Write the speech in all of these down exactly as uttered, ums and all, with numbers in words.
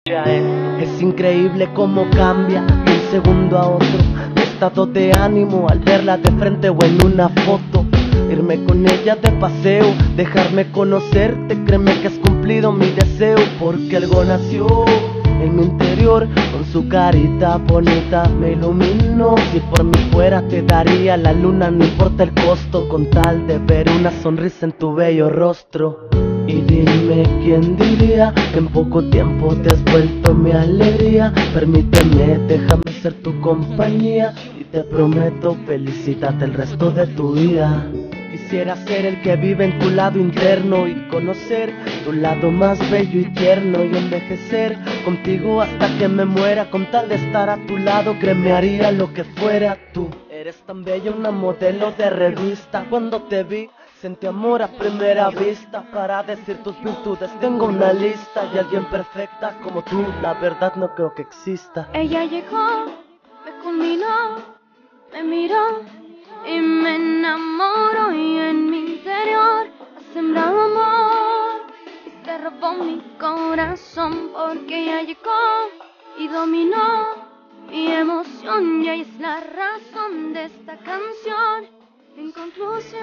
Es increíble cómo cambia de un segundo a otro mi estado de ánimo al verla de frente o en una foto. Irme con ella de paseo, dejarme conocerte, créeme que has cumplido mi deseo, porque algo nació en mi interior, con su carita bonita me iluminó. Si por mí fuera te daría la luna, no importa el costo, con tal de ver una sonrisa en tu bello rostro. Y dime quién diría que en poco tiempo te has vuelto mi alegría. Permíteme, déjame ser tu compañía y te prometo felicidad el resto de tu vida. Quisiera ser el que vive en tu lado interno y conocer tu lado más bello y tierno, y envejecer contigo hasta que me muera. Con tal de estar a tu lado, créeme, haría lo que fuera. Tú eres tan bella, una modelo de revista. Cuando te vi sentí amor a primera vista. Para decir tus virtudes tengo una lista, y alguien perfecta como tú la verdad no creo que exista. Ella llegó, me culminó, me miró y me enamoró, y en mi interior ha sembrado amor y se robó mi corazón, porque ella llegó y dominó mi emoción, y ella es la razón de esta canción. En conclusión,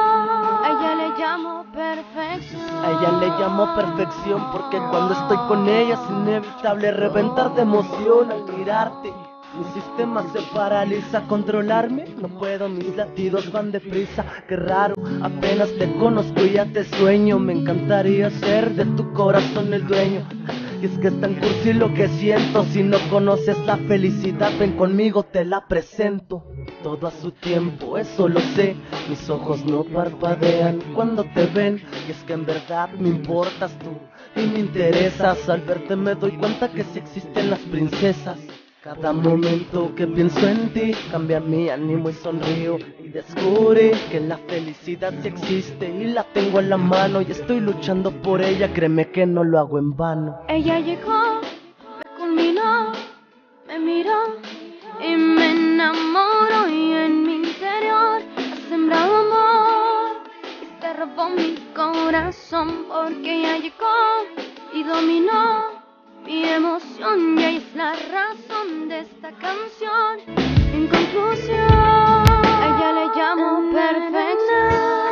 a ella le llamo perfección. A ella le llamo perfección porque cuando estoy con ella es inevitable reventar de emoción al mirarte. Mi sistema se paraliza, controlarme no puedo, mis latidos van deprisa. Qué raro, apenas te conozco y ya te sueño. Me encantaría ser de tu corazón el dueño. Y es que es tan cursi lo que siento. Si no conoces la felicidad, ven conmigo, te la presento. Todo a su tiempo, eso lo sé. Mis ojos no parpadean cuando te ven, y es que en verdad me importas tú y me interesas. Al verte me doy cuenta que sí existen las princesas. Cada momento que pienso en ti cambia mi ánimo y sonrío, y descubrí que la felicidad sí existe y la tengo en la mano, y estoy luchando por ella, créeme que no lo hago en vano. Ella llegó, me culminó, me miró y me enamoró, y en mi interior ha sembrado amor y se robó mi corazón, porque ella llegó y dominó mi emoción, y ella es la razón de esta canción. En conclusión, a ella le llamo perfección.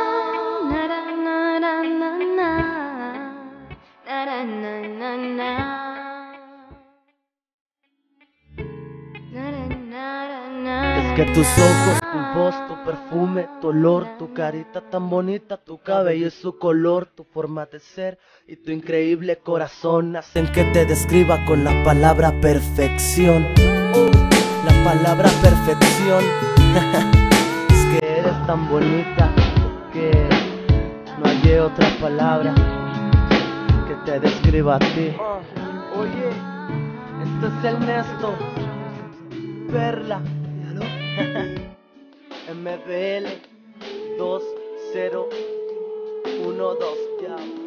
Na, na, na, na, na, na, na, na, na. Es que tus ojos, tu voz, tu perfume, tu olor, tu carita tan bonita, tu cabello y su color, tu forma de ser y tu increíble corazón hacen que te describa con la palabra perfección. La palabra perfección. Es que eres tan bonita que no hay otra palabra que te describa a ti. Oye, esto es el Nesto, Perla, M B L dos cero uno dos, ya.